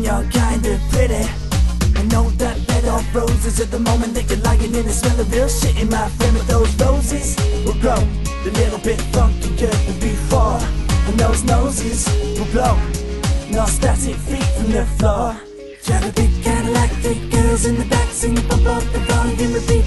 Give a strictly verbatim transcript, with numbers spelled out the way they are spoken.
and you're kinda pretty. I know that bed of roses at the moment that you're lying in the smell of real shit. In my friend, with those roses will grow a little bit funkier than before, and those noses will blow no static feet from the floor. Drive a big Cadillac, three girls in the back, sing, pump up the volume, repeat.